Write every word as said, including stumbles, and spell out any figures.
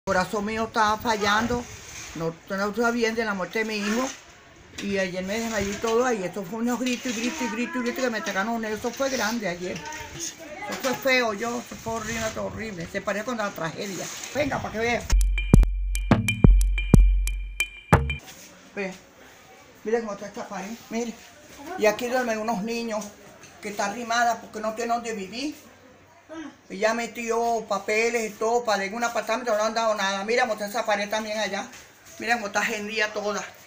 El corazón mío estaba fallando, no, no estaba bien de la muerte de mi hijo. Y ayer me desmayé todo y esto fue unos gritos y gritos y gritos y gritos que me sacaron. Eso fue grande ayer. Eso fue feo, yo, eso fue horrible, todo horrible. Se parecía con la tragedia. Venga, para que vea. Ve, mire cómo está esta pared, mire. Y aquí duermen unos niños que están arrimadas porque no tienen dónde vivir. Ella metió papeles y todo para ir a un apartamento, no han dado nada. Mira cómo está esa pared también allá. Mira cómo está gendía toda.